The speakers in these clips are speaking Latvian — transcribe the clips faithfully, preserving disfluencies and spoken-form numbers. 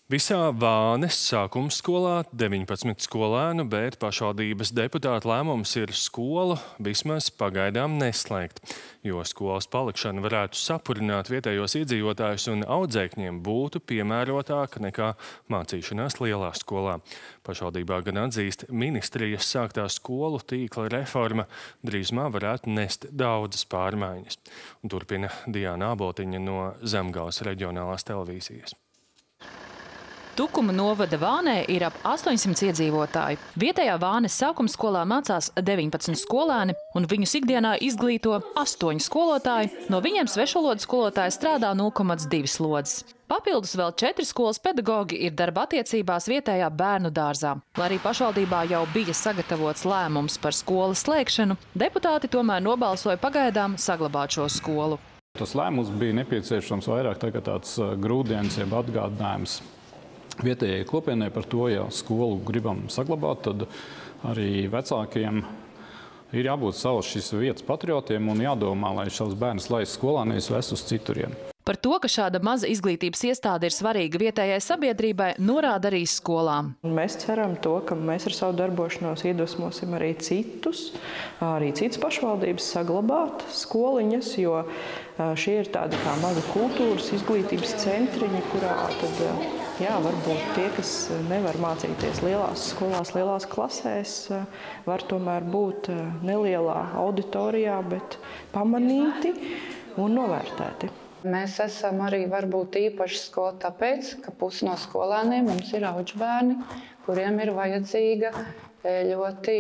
Visā Vānes sākuma skolā deviņpadsmit skolēnu, bet pašvaldības deputāta lēmums ir skolu vismaz pagaidām neslēgt, jo skolas palikšana varētu sapurināt vietējos iedzīvotājus un audzēkņiem būtu piemērotāka nekā mācīšanās lielā skolā. Pašvaldībā gan atzīst, ministrijas sāktā skolu tīkla reforma drīzumā varētu nest daudzas pārmaiņas. Un turpina Diana Āboltiņa no Zemgales reģionālās televīzijas. Tukuma novada Vānē ir ap astoņsimt iedzīvotāju. Vietējā Vānes sākuma skolā mācās deviņpadsmit skolēni, un viņus ikdienā izglīto astoņi skolotāji. No viņiem svešvalodu skolotāji strādā nulle komats divi slodzes. Papildus vēl četri skolas pedagogi ir darba attiecībās vietējā bērnu dārzā. Lai arī pašvaldībā jau bija sagatavots lēmums par skolas slēgšanu, deputāti tomēr nobalsoja pagaidām saglabāt šo skolu. Tas lēmums bija nepieciešams vairāk tagad tāds grūdienis, jeb atgādinājums vietējai kopienai par to, ja skolu gribam saglabāt, tad arī vecākiem ir jābūt savas šīs vietas patriotiem un jādomā, lai šos bērnus laist skolā, nevis vest uz citurien. Par to, ka šāda maza izglītības iestāde ir svarīga vietējai sabiedrībai, norāda arī skolām. Mēs ceram to, ka mēs ar savu darbošanos iedvesmosim arī citus, arī citas pašvaldības saglabāt skoliņas, jo šie ir tādi kā mazi kultūras izglītības centriņi, kurā tad, jā, varbūt tie, kas nevar mācīties lielās skolās, lielās klasēs, var tomēr būt nelielā auditorijā, bet pamanīti un novērtēti. Mēs esam arī varbūt īpaši skola tāpēc, ka pusi no skolēniem mums ir auģbērni, kuriem ir vajadzīga ļoti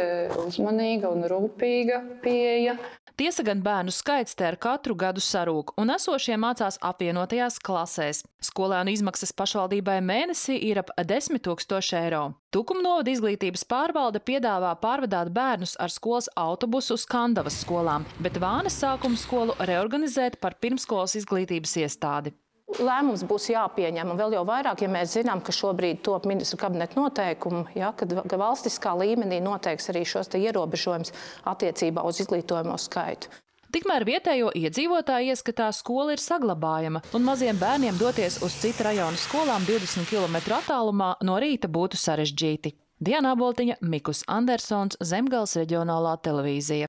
uzmanīga un rūpīga pieeja. Tiesa gan bērnu skaits te ar katru gadu sarūk, un esošie mācās apvienotajās klasēs. Skolēnu izmaksas pašvaldībai mēnesī ir ap desmit tūkstoši eiro. Tukuma novada izglītības pārvalde piedāvā pārvadāt bērnus ar skolas autobusu uz Kandavas skolām, bet Vānes sākuma skolu reorganizēt par pirmskolas izglītības iestādi. Lēmums būs jāpieņem, un vēl jau vairāk, ja mēs zinām, ka šobrīd top ministru kabineta noteikumu, ja, kad valstiskā līmenī noteiks arī šos te ierobežojumus attiecībā uz izglītojamo skaitu. Tikmēr vietējo iedzīvotāju ieskatā skola ir saglabājama, un maziem bērniem doties uz citu rajonu skolām divdesmit kilometru attālumā no rīta būtu sarežģīti. Diana Āboltiņa, Mikus Andersons, Zemgales reģionālā televīzija.